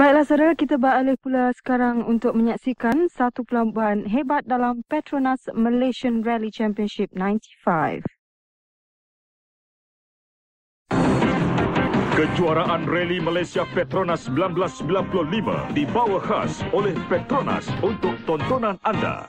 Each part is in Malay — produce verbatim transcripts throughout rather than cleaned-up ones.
Baiklah saudara, kita beralih pula sekarang untuk menyaksikan satu perlombaan hebat dalam Petronas Malaysian Rally Championship sembilan puluh lima. Kejuaraan Rally Malaysia Petronas seribu sembilan ratus sembilan puluh lima dibawa khas oleh Petronas untuk tontonan anda.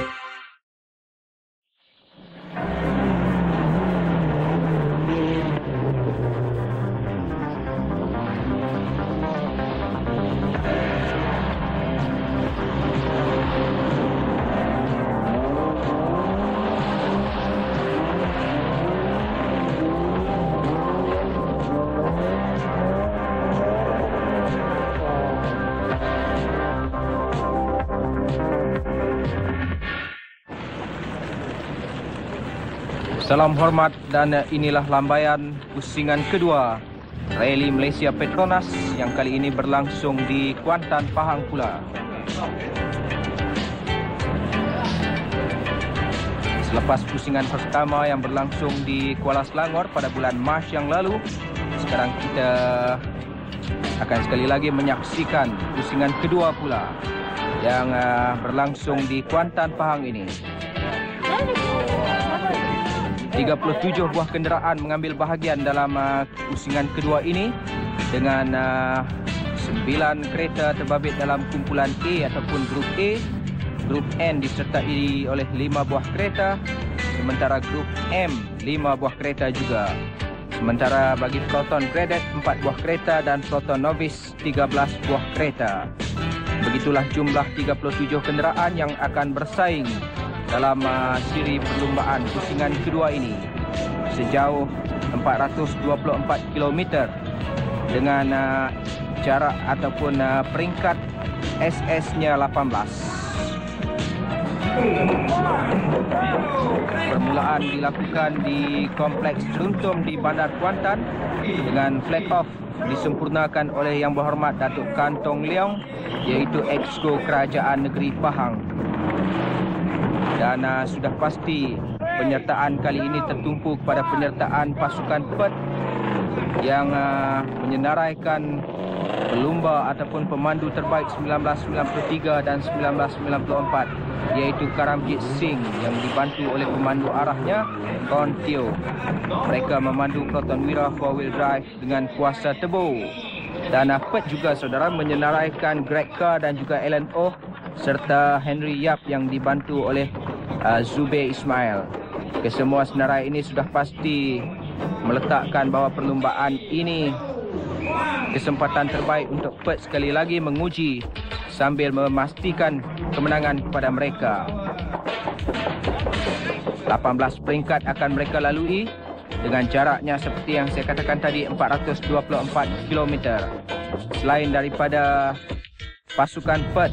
Salam hormat dan inilah lambaian pusingan kedua Rally Malaysia Petronas yang kali ini berlangsung di Kuantan, Pahang pula. Selepas pusingan pertama yang berlangsung di Kuala Selangor pada bulan Mac yang lalu, sekarang kita akan sekali lagi menyaksikan pusingan kedua pula yang uh, berlangsung di Kuantan, Pahang ini. tiga puluh tujuh buah kenderaan mengambil bahagian dalam uh, pusingan kedua ini dengan uh, sembilan kereta terbabit dalam kumpulan A ataupun grup A. Grup N disertai oleh lima buah kereta, sementara grup M lima buah kereta juga. Sementara bagi peloton graded empat buah kereta dan peloton novice tiga belas buah kereta. Begitulah jumlah tiga puluh tujuh kenderaan yang akan bersaing dalam uh, siri perlumbaan pusingan kedua ini sejauh empat ratus dua puluh empat kilometer dengan uh, jarak ataupun uh, peringkat S S-nya lapan belas. Permulaan dilakukan di kompleks Seruntum di Bandar Kuantan dengan flag off disempurnakan oleh Yang Berhormat Datuk Kantong Leong, iaitu Exco Kerajaan Negeri Pahang. Dan uh, sudah pasti penyertaan kali ini tertumpu kepada penyertaan pasukan P E T yang uh, menyenaraikan pelumba ataupun pemandu terbaik seribu sembilan ratus sembilan puluh tiga dan seribu sembilan ratus sembilan puluh empat, iaitu Karamjit Singh yang dibantu oleh pemandu arahnya Kon Teo. Mereka memandu peloton Wira four wheel drive dengan kuasa turbo. Dan uh, P E T juga saudara menyenaraikan Greg Carr dan juga Alan Oh serta Henry Yap yang dibantu oleh uh, Zubair Ismail. Kesemua senarai ini sudah pasti meletakkan bahawa perlumbaan ini kesempatan terbaik untuk P E T sekali lagi menguji sambil memastikan kemenangan kepada mereka. lapan belas peringkat akan mereka lalui dengan jaraknya seperti yang saya katakan tadi, empat ratus dua puluh empat kilometer. Selain daripada pasukan P E T,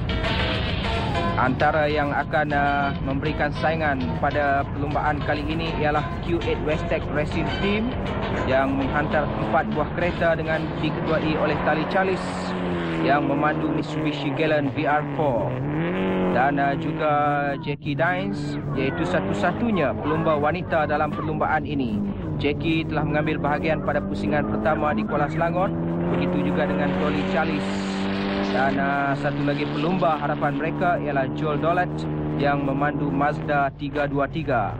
antara yang akan uh, memberikan saingan pada perlumbaan kali ini ialah Q eight Westech Racing Team yang menghantar empat buah kereta dengan diketuai oleh Tali Charles yang memandu Mitsubishi Galant V R four. Dan uh, juga Jackie Dines, iaitu satu-satunya pelumba wanita dalam perlumbaan ini. Jackie telah mengambil bahagian pada pusingan pertama di Kuala Selangor, begitu juga dengan Tali Charles. Dan uh, satu lagi pelumba harapan mereka ialah Joel Dolat yang memandu Mazda tiga dua tiga.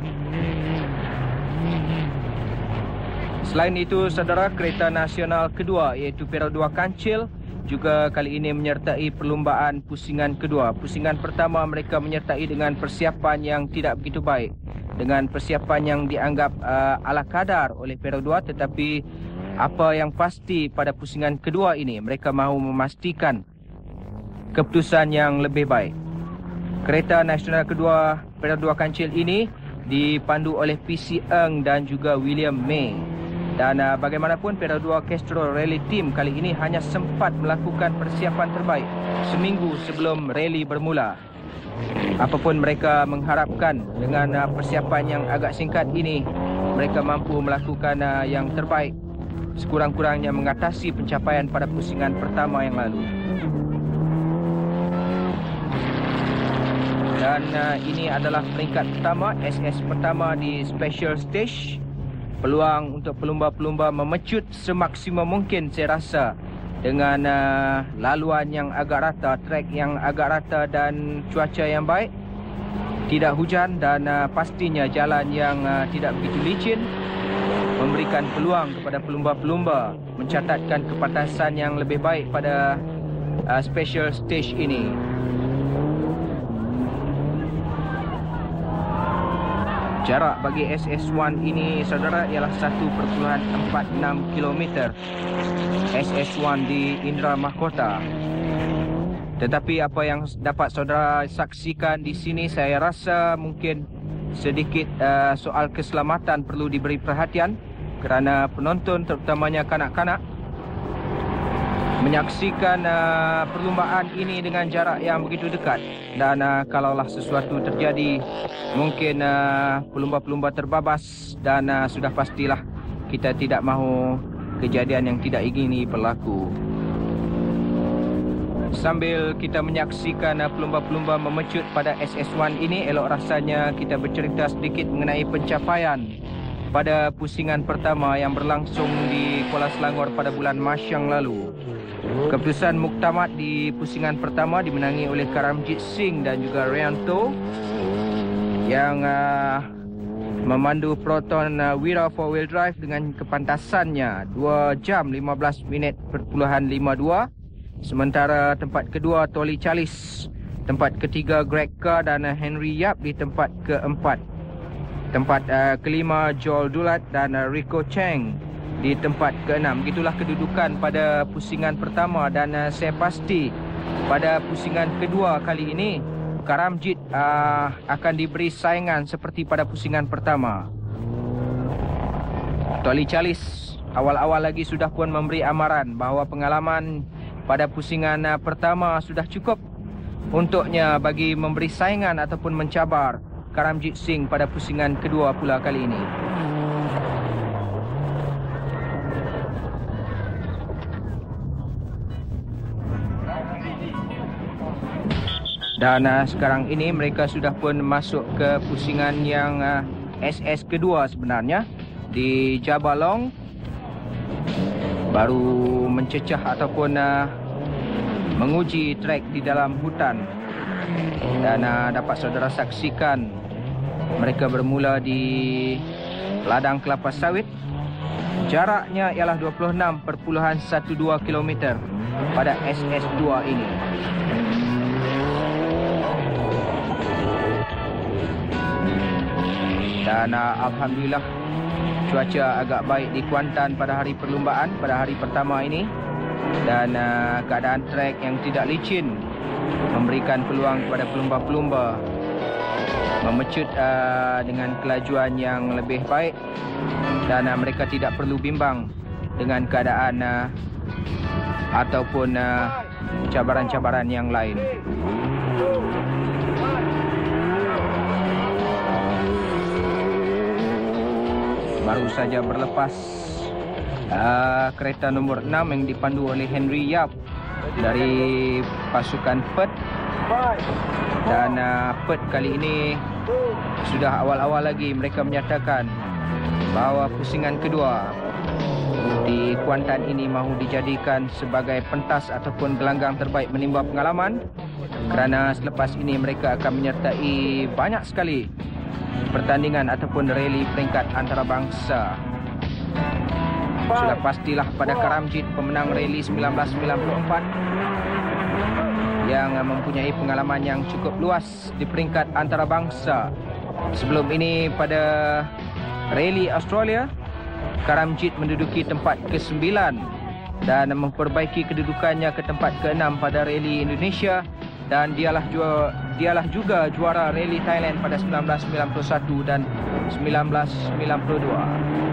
Selain itu, saudara, kereta nasional kedua iaitu Perak dua Kancil juga kali ini menyertai perlumbaan pusingan kedua. Pusingan pertama mereka menyertai dengan persiapan yang tidak begitu baik, dengan persiapan yang dianggap uh, ala kadar oleh Perak dua, tetapi apa yang pasti pada pusingan kedua ini mereka mahu memastikan keputusan yang lebih baik. Kereta nasional kedua Perak dua Kancil ini dipandu oleh P C Eng dan juga William May. Dan uh, bagaimanapun Perak dua Castrol Rally Team kali ini hanya sempat melakukan persiapan terbaik seminggu sebelum rally bermula. Apapun mereka mengharapkan dengan uh, persiapan yang agak singkat ini, mereka mampu melakukan uh, yang terbaik, sekurang-kurangnya mengatasi pencapaian pada pusingan pertama yang lalu. Dan uh, ini adalah peringkat pertama, S S pertama di Special Stage. Peluang untuk pelumba-pelumba memecut semaksimum mungkin saya rasa dengan uh, laluan yang agak rata, trek yang agak rata dan cuaca yang baik. Tidak hujan dan uh, pastinya jalan yang uh, tidak begitu licin memberikan peluang kepada pelumba-pelumba mencatatkan kepantasan yang lebih baik pada uh, special stage ini. Jarak bagi S S satu ini saudara ialah satu perpuluhan empat enam kilometer. S S satu di Indra Mahkota. Tetapi apa yang dapat saudara saksikan di sini, saya rasa mungkin sedikit uh, soal keselamatan perlu diberi perhatian kerana penonton terutamanya kanak-kanak menyaksikan uh, perlumbaan ini dengan jarak yang begitu dekat, dan uh, kalaulah sesuatu terjadi mungkin uh, pelumba-pelumba terbabas, dan uh, sudah pastilah kita tidak mahu kejadian yang tidak ingini berlaku. Sambil kita menyaksikan uh, pelumba-pelumba memecut pada S S satu ini, elok rasanya kita bercerita sedikit mengenai pencapaian pada pusingan pertama yang berlangsung di Kuala Selangor pada bulan Mac yang lalu. Keputusan muktamad di pusingan pertama dimenangi oleh Karamjit Singh dan juga Rianto yang uh, memandu Proton uh, Wira four wheel drive dengan kepantasannya dua jam lima belas minit perpuluhan lima dua. Sementara tempat kedua Toli Chalis, tempat ketiga Greg Carr dan uh, Henry Yap di tempat keempat. Tempat uh, kelima Joel Dulat dan uh, Rico Cheng di tempat keenam. Begitulah kedudukan pada pusingan pertama, dan uh, saya pasti pada pusingan kedua kali ini Karamjit uh, akan diberi saingan seperti pada pusingan pertama. Toli Chalis awal-awal lagi sudah pun memberi amaran bahawa pengalaman pada pusingan uh, pertama sudah cukup untuknya bagi memberi saingan ataupun mencabar Karamjit Singh pada pusingan kedua pula kali ini. Dan uh, sekarang ini mereka sudah pun masuk ke pusingan yang uh, S S kedua sebenarnya di Jabalong. Baru mencecah ataupun uh, menguji trek di dalam hutan. Dan uh, dapat saudara saksikan mereka bermula di ladang kelapa sawit. Jaraknya ialah dua puluh enam perpuluhan satu dua kilometer pada S S dua ini. Dan uh, alhamdulillah cuaca agak baik di Kuantan pada hari perlumbaan, pada hari pertama ini. Dan uh, keadaan trek yang tidak licin memberikan peluang kepada pelumba-pelumba memecut uh, dengan kelajuan yang lebih baik, dan uh, mereka tidak perlu bimbang dengan keadaan uh, ataupun uh, cabaran-cabaran yang lain. Baru saja berlepas uh, kereta nombor enam yang dipandu oleh Henry Yap dari pasukan P E T. Dan uh, P E T kali ini sudah awal-awal lagi mereka menyatakan bahawa pusingan kedua di Kuantan ini mahu dijadikan sebagai pentas ataupun gelanggang terbaik menimba pengalaman, kerana selepas ini mereka akan menyertai banyak sekali pertandingan ataupun rally peringkat antarabangsa. Sudah pastilah pada Karamjit, pemenang rally seribu sembilan ratus sembilan puluh empat, yang mempunyai pengalaman yang cukup luas di peringkat antarabangsa. Sebelum ini pada rally Australia, Karamjit menduduki tempat kesembilan dan memperbaiki kedudukannya ke tempat keenam pada rally Indonesia, dan dialah juga, dialah juga juara rally Thailand pada seribu sembilan ratus sembilan puluh satu dan seribu sembilan ratus sembilan puluh dua.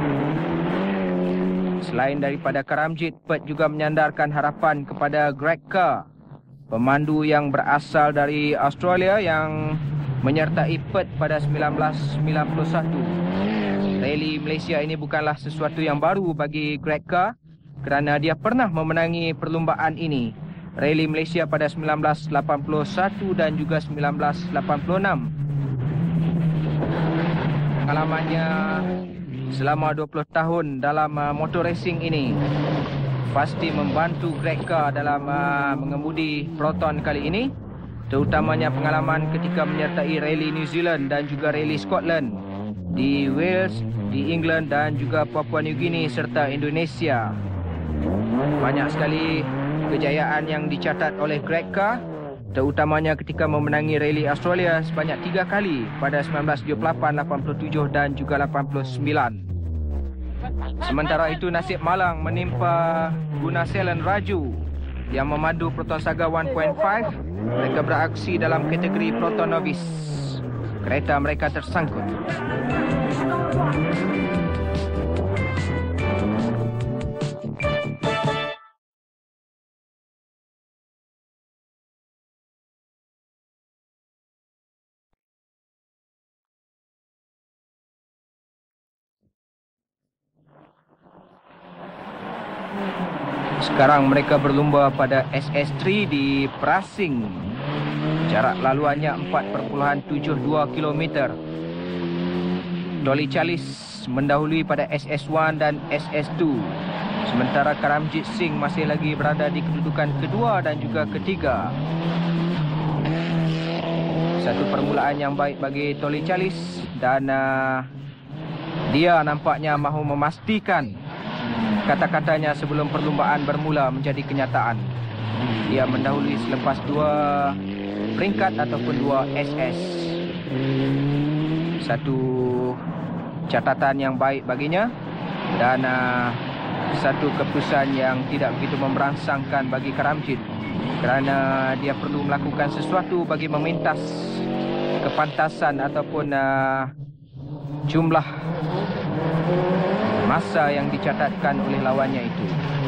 Selain daripada Karamjit, P E T juga menyandarkan harapan kepada Greg Carr, pemandu yang berasal dari Australia yang menyertai P E T pada seribu sembilan ratus sembilan puluh satu. Rally Malaysia ini bukanlah sesuatu yang baru bagi Greg Carr, kerana dia pernah memenangi perlumbaan ini, Rally Malaysia pada seribu sembilan ratus lapan puluh satu dan juga seribu sembilan ratus lapan puluh enam. Pengalamannya selama dua puluh tahun dalam uh, motor racing ini pasti membantu Gregka dalam uh, mengemudi Proton kali ini, terutamanya pengalaman ketika menyertai Rally New Zealand dan juga Rally Scotland di Wales, di England dan juga Papua New Guinea serta Indonesia. Banyak sekali kejayaan yang dicatat oleh Gregka, terutamanya ketika memenangi Rally Australia sebanyak tiga kali pada sembilan belas tujuh puluh lapan, lapan puluh tujuh dan juga lapan puluh sembilan. Sementara itu nasib malang menimpa Guna Selen Raju yang memandu Proton Saga satu titik lima. Mereka beraksi dalam kategori Proton Novice. Kereta mereka tersangkut. Sekarang mereka berlumba pada S S tiga di Prasing. Jarak laluannya empat perpuluhan tujuh dua kilometer. Dolly Chalis mendahului pada S S satu dan S S dua. Sementara Karamjit Singh masih lagi berada di kedudukan kedua dan juga ketiga. Satu permulaan yang baik bagi Dolly Chalis dan uh, dia nampaknya mahu memastikan kata-katanya sebelum perlumbaan bermula menjadi kenyataan. Dia mendahului selepas dua peringkat ataupun dua S S. Satu catatan yang baik baginya dan uh, satu keputusan yang tidak begitu memberangsangkan bagi Karamjit, kerana dia perlu melakukan sesuatu bagi memintas kepantasan ataupun uh, jumlah masa yang dicatatkan oleh lawannya itu.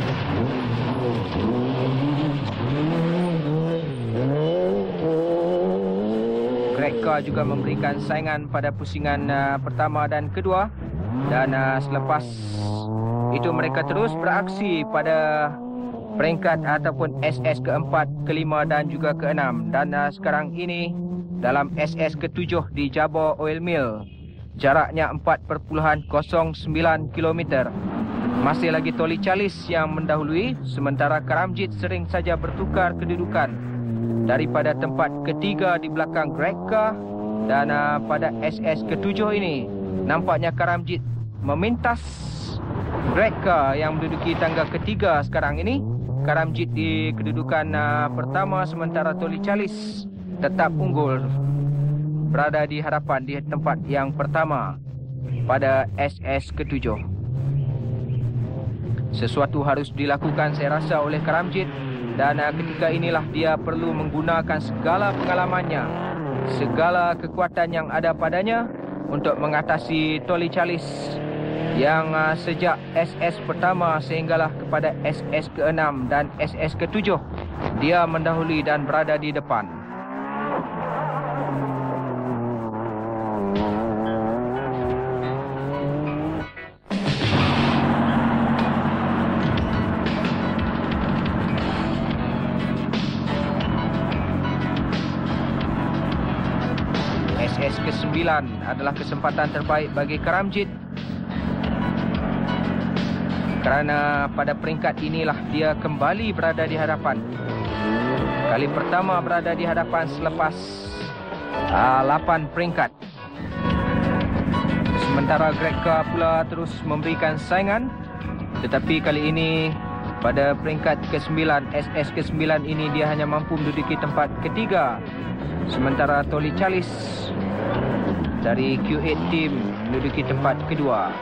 Gregka juga memberikan saingan pada pusingan uh, pertama dan kedua, dan uh, selepas itu mereka terus beraksi pada peringkat ataupun S S keempat, kelima dan juga keenam. Dan uh, sekarang ini dalam S S ketujuh di Jabor Oil Mill, jaraknya empat perpuluhan kosong sembilan kilometer. Masih lagi Dolly Chalis yang mendahului, sementara Karamjit sering saja bertukar kedudukan daripada tempat ketiga di belakang Gregka. Dan uh, pada S S ketujuh ini nampaknya Karamjit memintas Gregka yang menduduki tangga ketiga sekarang ini. Karamjit di kedudukan uh, pertama, sementara Dolly Chalis tetap unggul, berada di hadapan di tempat yang pertama pada S S ketujuh. Sesuatu harus dilakukan saya rasa oleh Karamjit, dan uh, ketika inilah dia perlu menggunakan segala pengalamannya, segala kekuatan yang ada padanya untuk mengatasi Dolly Chalis yang uh, sejak S S pertama sehinggalah kepada S S keenam dan S S ketujuh dia mendahului dan berada di depan. S S kesembilan adalah kesempatan terbaik bagi Karamjit, kerana pada peringkat inilah dia kembali berada di hadapan. Kali pertama berada di hadapan selepas uh, lapan peringkat. Sementara Gregka pula terus memberikan saingan, tetapi kali ini pada peringkat kesembilan, S S kesembilan ini dia hanya mampu menduduki tempat ketiga. Sementara Dolly Chalis dari Q lapan Team menduduki tempat kedua.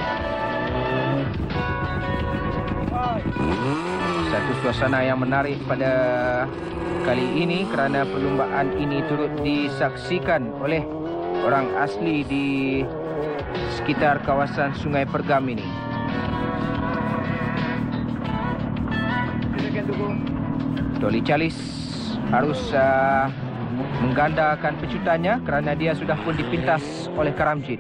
Satu suasana yang menarik pada kali ini kerana perlumbaan ini turut disaksikan oleh orang asli di sekitar kawasan Sungai Pergam ini. Dolly Chalis harus uh, menggandakan pecutannya kerana dia sudah pun dipintas oleh Karamjit.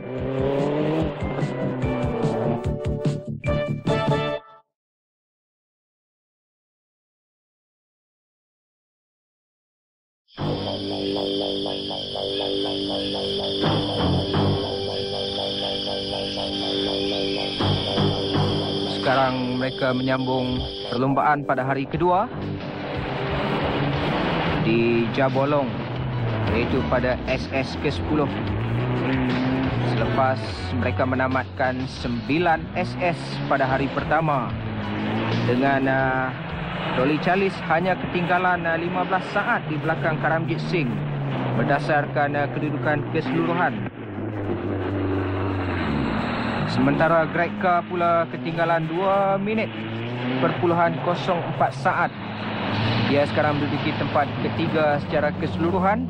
Sekarang mereka menyambung perlumbaan pada hari kedua di Jabolong, iaitu pada S S ke sepuluh. Selepas mereka menamatkan sembilan S S pada hari pertama dengan uh, Dolly Charles hanya ketinggalan uh, lima belas saat di belakang Karamjit Singh berdasarkan uh, kedudukan keseluruhan. Sementara Greg Carr pula ketinggalan dua minit perpuluhan kosong empat saat. Dia sekarang menduduki tempat ketiga secara keseluruhan.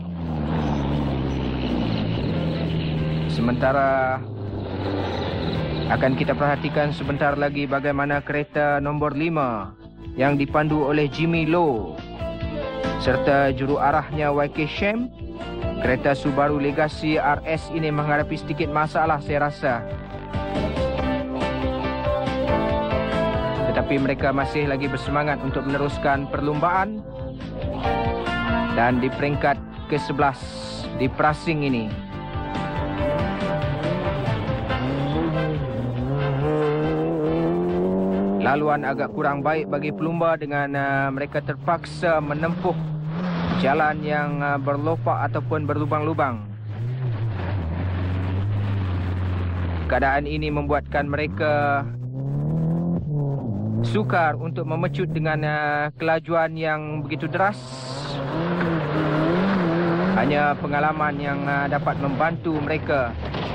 Sementara akan kita perhatikan sebentar lagi bagaimana kereta nombor lima yang dipandu oleh Jimmy Low serta juru arahnya Y K Shem. Kereta Subaru Legacy R S ini menghadapi sedikit masalah saya rasa. Tetapi mereka masih lagi bersemangat untuk meneruskan perlumbaan. Dan di peringkat ke sebelas di prasing ini, laluan agak kurang baik bagi pelumba dengan uh, mereka terpaksa menempuh jalan yang uh, berlopak ataupun berlubang-lubang. Keadaan ini membuatkan mereka sukar untuk memecut dengan uh, kelajuan yang begitu deras. Hanya pengalaman yang uh, dapat membantu mereka.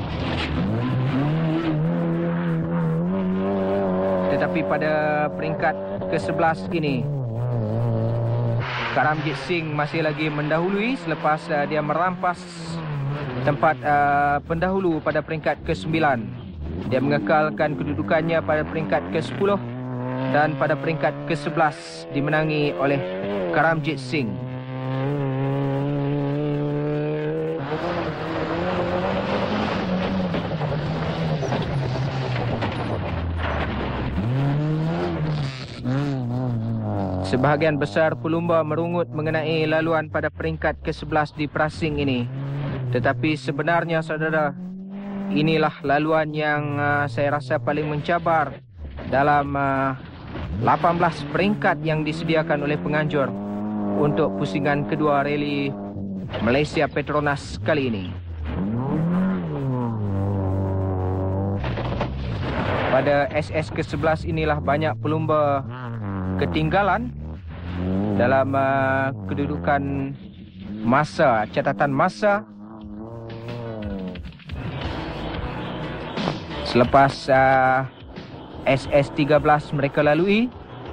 Tetapi pada peringkat ke sebelas ini, Karamjit Singh masih lagi mendahului selepas uh, dia merampas tempat uh, pendahulu pada peringkat ke sembilan. Dia mengekalkan kedudukannya pada peringkat ke sepuluh. Dan pada peringkat ke sebelas dimenangi oleh Karamjit Singh. Sebahagian besar pelumba merungut mengenai laluan pada peringkat ke sebelas di prasing ini. Tetapi sebenarnya saudara, inilah laluan yang uh, saya rasa paling mencabar dalam uh, lapan belas peringkat yang disediakan oleh penganjur untuk pusingan kedua rally Malaysia Petronas kali ini. Pada S S ke sebelas inilah banyak pelumba ketinggalan dalam uh, kedudukan masa, catatan masa. Selepas uh, S S tiga belas mereka lalui,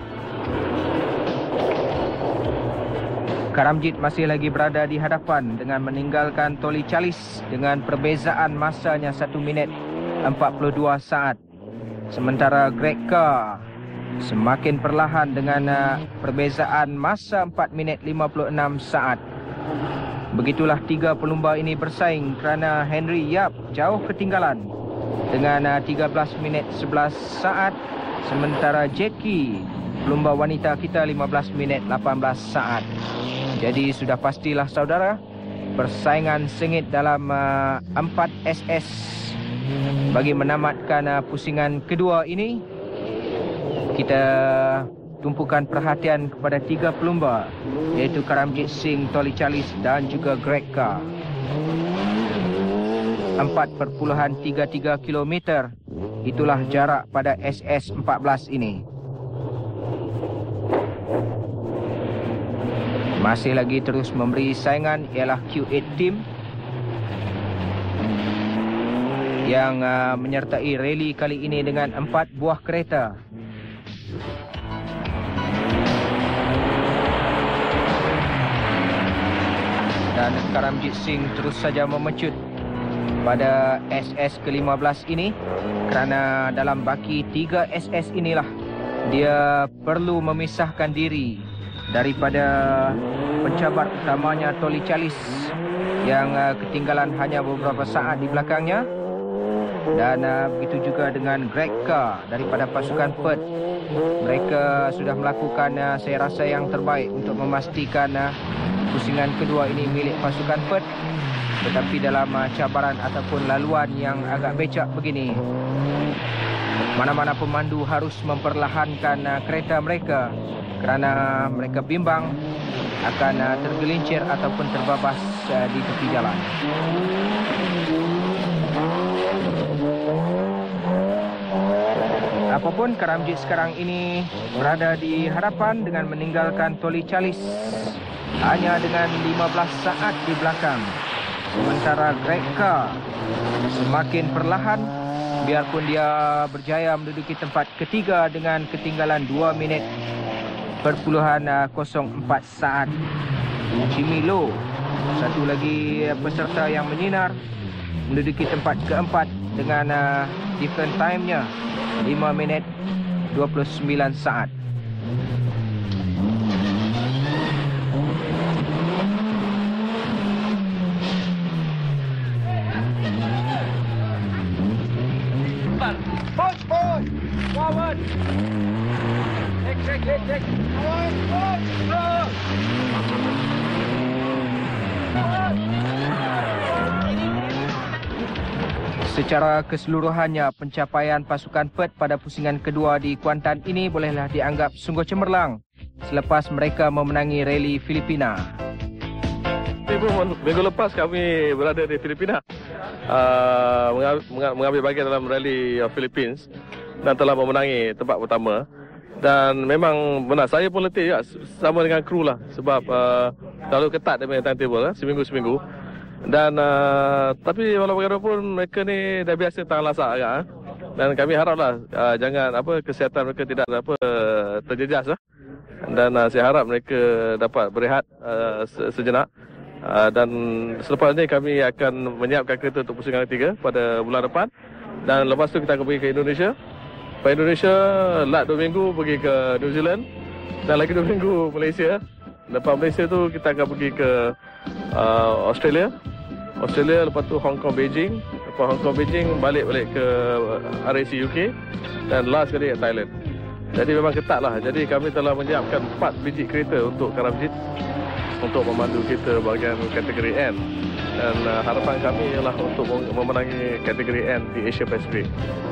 Karamjit masih lagi berada di hadapan dengan meninggalkan Dolly Charles dengan perbezaan masanya satu minit empat puluh dua saat. Sementara Greg Carr semakin perlahan dengan uh, perbezaan masa empat minit lima puluh enam saat. Begitulah tiga pelumba ini bersaing kerana Henry Yap jauh ketinggalan dengan uh, tiga belas minit sebelas saat. Sementara Jackie, pelumba wanita kita, lima belas minit lapan belas saat. Jadi sudah pastilah saudara, persaingan sengit dalam uh, empat S S bagi menamatkan uh, pusingan kedua ini. Kita tumpukan perhatian kepada tiga pelumba, iaitu Karamjit Singh, Dolly Charles dan juga Greg Carr. empat perpuluhan tiga tiga kilometer itulah jarak pada S S empat belas ini. Masih lagi terus memberi saingan ialah Q lapan Team yang uh, menyertai rally kali ini dengan empat buah kereta. Dan Karamjit Singh terus saja memecut pada S S ke lima belas ini, kerana dalam baki tiga S S inilah dia perlu memisahkan diri daripada pencabar utamanya Dolly Charles yang uh, ketinggalan hanya beberapa saat di belakangnya. Dan uh, begitu juga dengan Greg Carr daripada pasukan Perth. Mereka sudah melakukan uh, saya rasa yang terbaik untuk memastikan uh, pusingan kedua ini milik pasukan Perth. Tetapi dalam uh, cabaran ataupun laluan yang agak becak begini, Mana-mana pemandu harus memperlahankan uh, kereta mereka kerana mereka bimbang akan uh, tergelincir ataupun terbabas uh, di tepi jalan. Apapun, Karamjit sekarang ini berada di hadapan dengan meninggalkan Toli Chalis hanya dengan lima belas saat di belakang. Sementara Greg Carr semakin perlahan biarpun dia berjaya menduduki tempat ketiga dengan ketinggalan dua minit perpuluhan kosong empat saat. Jimmy Low, satu lagi peserta yang menyinar, menduduki tempat keempat dengan uh, different time-nya lima minit dua puluh sembilan saat. Push, push, forward. Check, check, check, check. Forward, push, push. Secara keseluruhannya, pencapaian pasukan Perth pada pusingan kedua di Kuantan ini bolehlah dianggap sungguh cemerlang selepas mereka memenangi rally Filipina. Minggu lepas kami berada di Filipina, uh, mengambil bahagian dalam rally Philippines dan telah memenangi tempat pertama. Dan memang benar, saya pun letih juga sama dengan kru lah, sebab uh, terlalu ketat dia punya timetable, eh, seminggu-seminggu. Dan uh, tapi walau bagaimanapun mereka ni dah biasa tangan lasak agak, eh. Dan kami haraplah uh, jangan apa kesihatan mereka tidak apa terjejas, eh. Dan uh, saya harap mereka dapat berehat uh, sejenak. Uh, dan selepas ini kami akan menyiapkan kereta untuk pusingan ketiga pada bulan depan. Dan lepas tu kita akan pergi ke Indonesia. Pada Indonesia, lat dua minggu pergi ke New Zealand. Dan lagi dua minggu Malaysia. Lepas Malaysia tu kita akan pergi ke uh, Australia. Australia, lepas tu Hong Kong, Beijing. Lepas Hong Kong, Beijing, balik-balik ke R A C U K. Dan last kali ke Thailand. Jadi memang ketat lah. Jadi kami telah menyiapkan empat biji kereta untuk Karamjit, untuk memandu kita bahagian kategori N. Dan uh, harapan kami ialah untuk memenangi kategori N di Asia Pacific.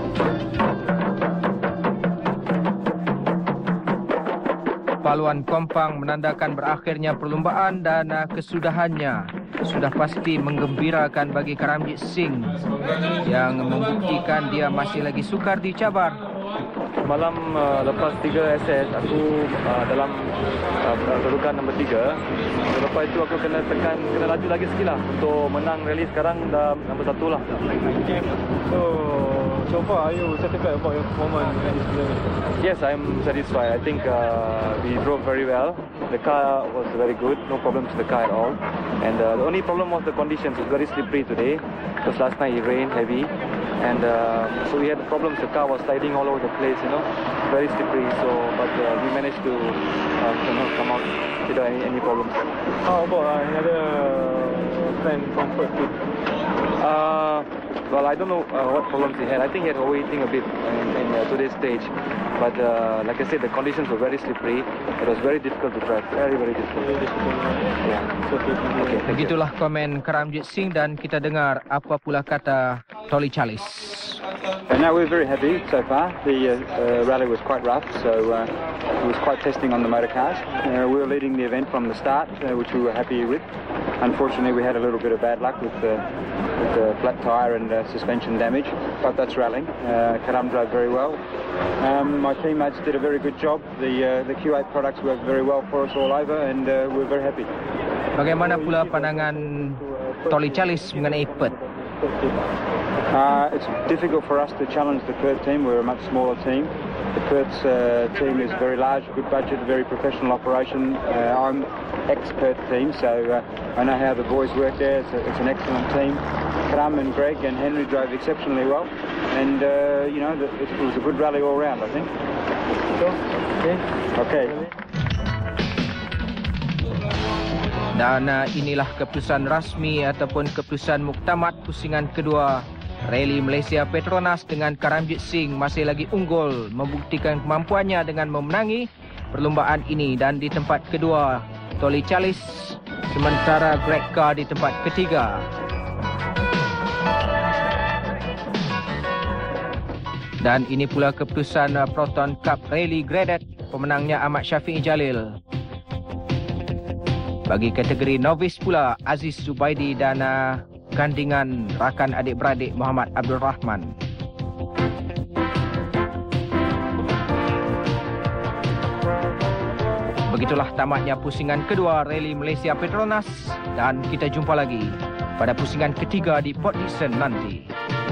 Paluan Kompang menandakan berakhirnya perlumbaan dan uh, kesudahannya sudah pasti menggembirakan bagi Karamjit Singh yang membuktikan dia masih lagi sukar dicabar. Malam uh, lepas tiga S S aku uh, dalam uh, kedudukan nombor tiga. Lepas itu aku kena tekan, kena laju lagi sikit lah untuk menang rally. Sekarang dah nombor satu lah. So, so far are you satisfied about your performance? Yes, I'm satisfied. I think uh, we drove very well. The car was very good, no problems with the car at all. And uh, the only problem was the conditions. It was very slippery today because last night it rained heavy. And uh, so we had problems. The car was sliding all over the place, you know, very slippery. So, but uh, we managed to uh, you know, come out without any, any problems. How about uh, another friend from Perth? Uh, well, I don't know uh, what problems he had. I think he had overheating a bit in, in uh, today's stage. But uh, like I said, the conditions were very slippery. It was very difficult to drive. Very, very difficult. Very difficult. Yeah. Okay. Okay. Begitulah komen Karamjit Singh dan kita dengar apa pula kata Toli Chalis. And now we're very happy so far. The uh, uh, rally was quite rough, so uh, it was quite testing on the motor cars. Uh, we were leading the event from the start, uh, which we were happy with. Unfortunately, we had a little bit of bad luck with the, with the flat tyre and uh, suspension damage, but that's rallying. Uh, Karam drove very well. Um, my teammates did a very good job. The, uh, the Q eight products worked very well for us all over, and uh, we're very happy. Bagaimana pula pandangan Toli Chalis mengenai Perth? Uh, it's difficult for us to challenge the Perth team. We're a much smaller team. The Perth's uh, team is very large, good budget, very professional operation. Uh, I'm ex-Perth team, so uh, I know how the boys work there. It's, a, it's an excellent team. Karam and Greg and Henry drove exceptionally well, and uh, you know, it, it was a good rally all round, I think. Okay. Okay. Dan uh, inilah keputusan rasmi ataupun keputusan muktamad pusingan kedua Rally Malaysia Petronas dengan Karamjit Singh masih lagi unggul membuktikan kemampuannya dengan memenangi perlumbaan ini. Dan di tempat kedua Toli Chalis, sementara Greg Carr di tempat ketiga. Dan ini pula keputusan uh, Proton Cup Rally Graded. Pemenangnya Ahmad Syafiq Jalil. Bagi kategori novice pula, Aziz Zubaidi dan uh, gandingan rakan adik-beradik Muhammad Abdul Rahman. Begitulah tamatnya pusingan kedua Rally Malaysia Petronas, dan kita jumpa lagi pada pusingan ketiga di Port Dickson nanti.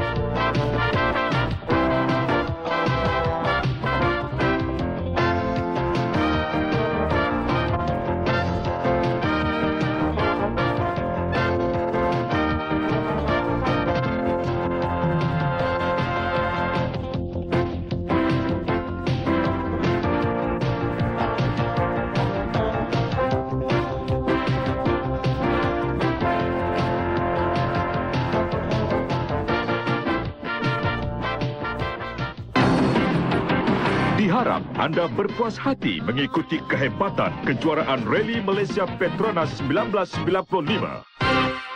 Diharap anda berpuas hati mengikuti kehebatan kejuaraan Rally Malaysia Petronas seribu sembilan ratus sembilan puluh lima.